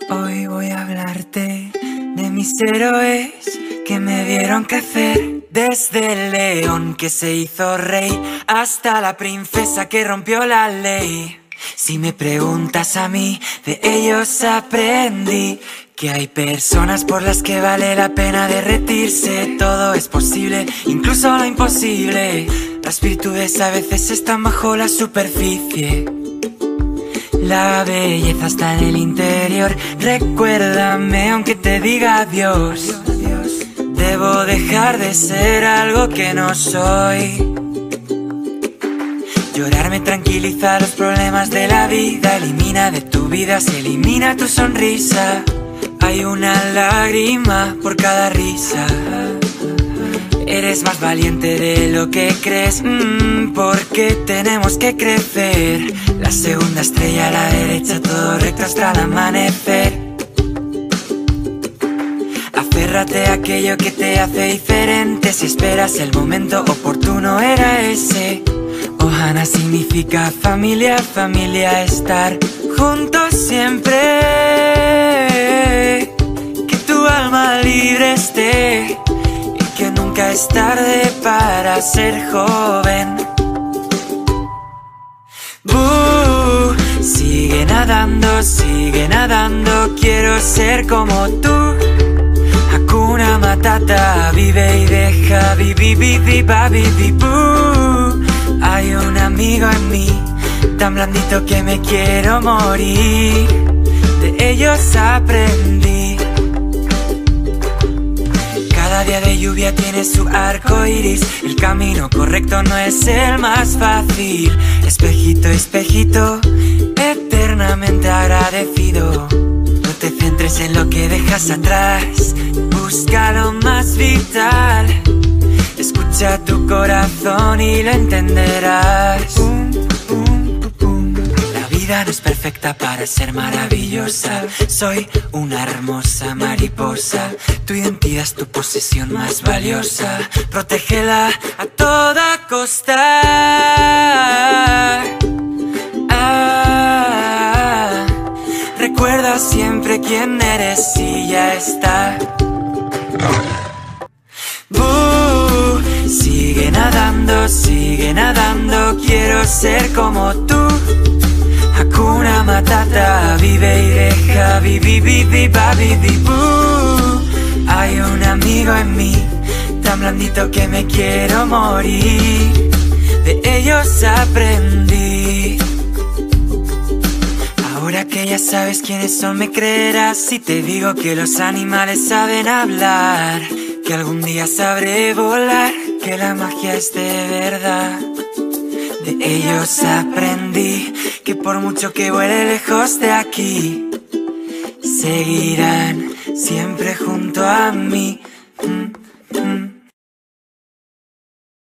Hoy voy a hablarte de mis héroes que me vieron crecer. Desde el león que se hizo rey hasta la princesa que rompió la ley. Si me preguntas a mí, de ellos aprendí que hay personas por las que vale la pena derretirse. Todo es posible, incluso lo imposible. Las virtudes a veces están bajo la superficie. La belleza está en el interior. Recuérdame aunque te diga adiós. Debo dejar de ser algo que no soy. Llorar me tranquiliza los problemas de la vida. Elimina de tu vida, se elimina tu sonrisa. Hay una lágrima por cada risa. Eres más valiente de lo que crees, porque tenemos que crecer. La segunda estrella a la derecha, todo recto hasta el amanecer. Aférrate a aquello que te hace diferente. Si esperas el momento oportuno era ese. Ohana significa familia, familia, estar juntos siempre. Que tu alma libre esté y que nunca es tarde para ser joven. Sigue nadando, quiero ser como tú. Hakuna Matata, vive y deja, Hay un amigo en mí, tan blandito que me quiero morir. De ellos aprendí. Cada día de lluvia tiene su arco iris. El camino correcto no es el más fácil. Espejito, espejito, eternamente agradecido. No te centres en lo que dejas atrás, busca lo más vital. Escucha tu corazón y lo entenderás. La vida no es perfecta para ser maravillosa. Soy una hermosa mariposa. Tu identidad es tu posesión más valiosa. Protégela a toda costa. Recuerda siempre quién eres y ya está. Sigue nadando, quiero ser como tú. Hakuna Matata, vive y deja, Hay un amigo en mí, tan blandito que me quiero morir. De ellos aprendí. Ahora que ya sabes quiénes son, me creerás si te digo que los animales saben hablar, que algún día sabré volar, que la magia es de verdad. De ellos aprendí que por mucho que vuele lejos de aquí, seguirán siempre junto a mí.